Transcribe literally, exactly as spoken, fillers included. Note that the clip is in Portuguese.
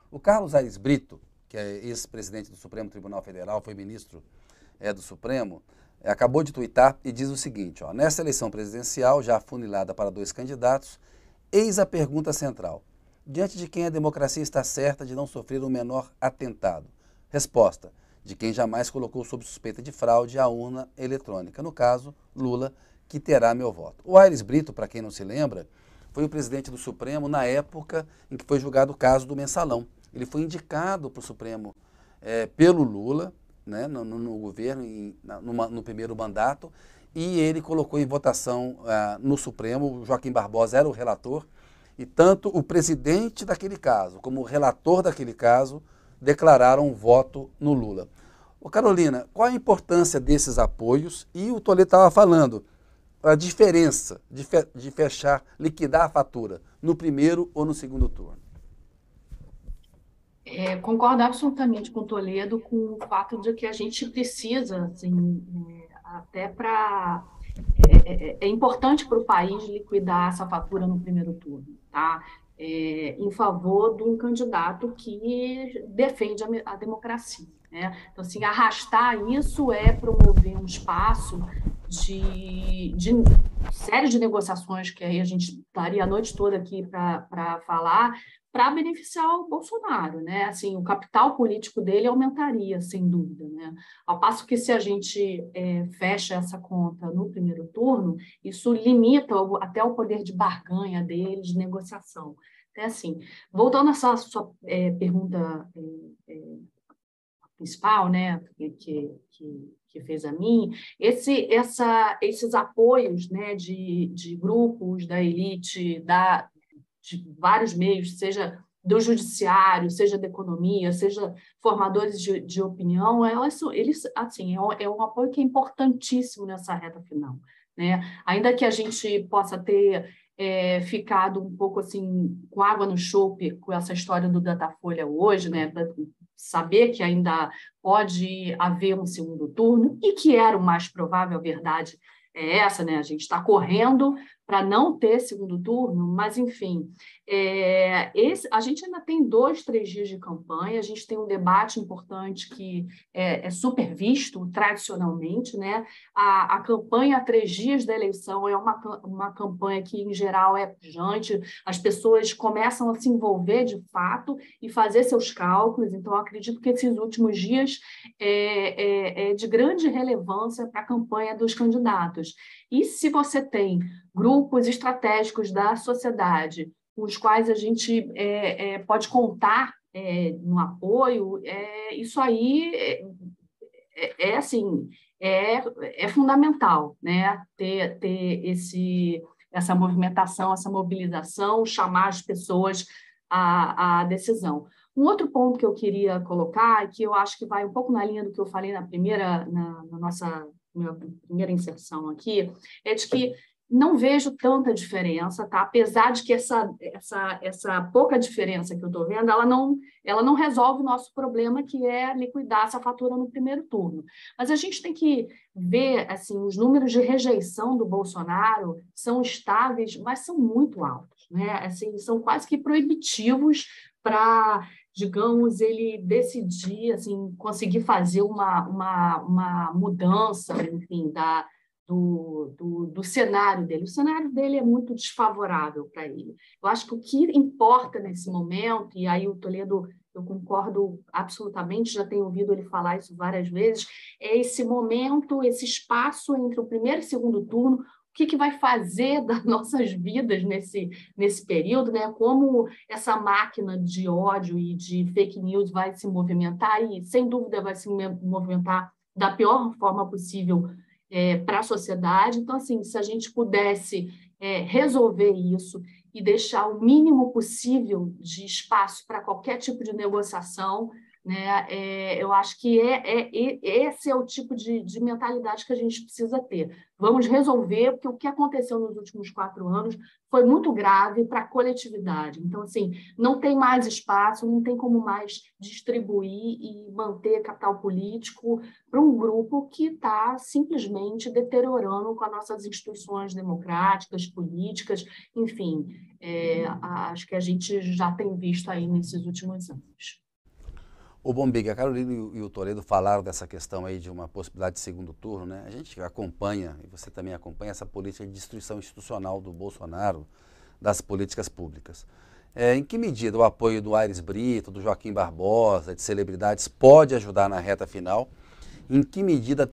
O Carlos Aires Brito, que é ex-presidente do Supremo Tribunal Federal, foi ministro é, do Supremo, é, acabou de tuitar e diz o seguinte, ó, nesta eleição presidencial, já afunilada para dois candidatos, eis a pergunta central. Diante de quem a democracia está certa de não sofrer o menor atentado? Resposta, de quem jamais colocou sob suspeita de fraude a urna eletrônica. No caso, Lula, que terá meu voto. O Aires Brito, para quem não se lembra, foi o presidente do Supremo na época em que foi julgado o caso do Mensalão. Ele foi indicado para o Supremo é, pelo Lula, né, no, no governo, em, no, no primeiro mandato, e ele colocou em votação ah, no Supremo, Joaquim Barbosa era o relator, e tanto o presidente daquele caso como o relator daquele caso declararam voto no Lula. Ô Carolina, qual a importância desses apoios? E o Toledo estava falando, a diferença de, fe de fechar, liquidar a fatura no primeiro ou no segundo turno. É, concordo absolutamente com o Toledo com o fato de que a gente precisa, assim, é, até para... É, é, é importante para o país liquidar essa fatura no primeiro turno, tá? É, em favor de um candidato que defende a, a democracia, né? Então, assim, arrastar isso é promover um espaço de, de série de negociações, que aí a gente estaria a noite toda aqui para falar, para beneficiar o Bolsonaro, né? Assim, o capital político dele aumentaria, sem dúvida, né? Ao passo que se a gente é, fecha essa conta no primeiro turno, isso limita o, até o poder de barganha dele, de negociação. Então, assim, voltando a essa sua é, pergunta é, é, principal, né, que, que, que fez a mim, esse, essa, esses apoios, né, de, de grupos da elite, da, de vários meios, seja do judiciário, seja da economia, seja formadores de, de opinião, elas, eles, assim, é um, é um apoio que é importantíssimo nessa reta final, né? Ainda que a gente possa ter é, ficado um pouco assim com água no chope com essa história do Datafolha hoje, né? Saber que ainda pode haver um segundo turno e que era o mais provável, a verdade é essa, né? A gente está correndo para não ter segundo turno, mas, enfim, é, esse, a gente ainda tem dois, três dias de campanha, a gente tem um debate importante que é, é super visto tradicionalmente, né? A, a campanha a três dias da eleição é uma, uma campanha que, em geral, é pujante, as pessoas começam a se envolver de fato e fazer seus cálculos, então, eu acredito que esses últimos dias é, é, é de grande relevância para a campanha dos candidatos. E se você tem grupos estratégicos da sociedade com os quais a gente é, é, pode contar é, no apoio, é, isso aí é, é, é assim, é, é fundamental, né? Ter, ter esse, essa movimentação, essa mobilização, chamar as pessoas à, à decisão. Um outro ponto que eu queria colocar, que eu acho que vai um pouco na linha do que eu falei na primeira, na, na nossa minha primeira inserção aqui, é de que não vejo tanta diferença, tá? Apesar de que essa, essa, essa pouca diferença que eu estou vendo, ela não, ela não resolve o nosso problema, que é liquidar essa fatura no primeiro turno. Mas a gente tem que ver, assim, os números de rejeição do Bolsonaro são estáveis, mas são muito altos, né? Assim, são quase que proibitivos para, digamos, ele decidir, assim, conseguir fazer uma, uma, uma mudança, enfim, da, do, do, do cenário dele. O cenário dele é muito desfavorável para ele. Eu acho que o que importa nesse momento, e aí o Toledo, eu concordo absolutamente, já tenho ouvido ele falar isso várias vezes, é esse momento, esse espaço entre o primeiro e o segundo turno, o que, que vai fazer das nossas vidas nesse, nesse período, né? Como essa máquina de ódio e de fake news vai se movimentar, e sem dúvida vai se movimentar da pior forma possível é, para a sociedade. Então, assim, se a gente pudesse é, resolver isso e deixar o mínimo possível de espaço para qualquer tipo de negociação, né? É, eu acho que é, é, é, esse é o tipo de, de mentalidade que a gente precisa ter. Vamos resolver, porque o que aconteceu nos últimos quatro anos foi muito grave para a coletividade. Então, assim, não tem mais espaço, não tem como mais distribuir e manter capital político para um grupo que está simplesmente deteriorando com as nossas instituições democráticas, políticas, enfim, é, acho que a gente já tem visto aí nesses últimos anos. O Bombig, a Carolina e o Toledo falaram dessa questão aí de uma possibilidade de segundo turno, né? A gente acompanha, e você também acompanha, essa política de destruição institucional do Bolsonaro, das políticas públicas. É, em que medida o apoio do Aires Brito, do Joaquim Barbosa, de celebridades, pode ajudar na reta final? Em que medida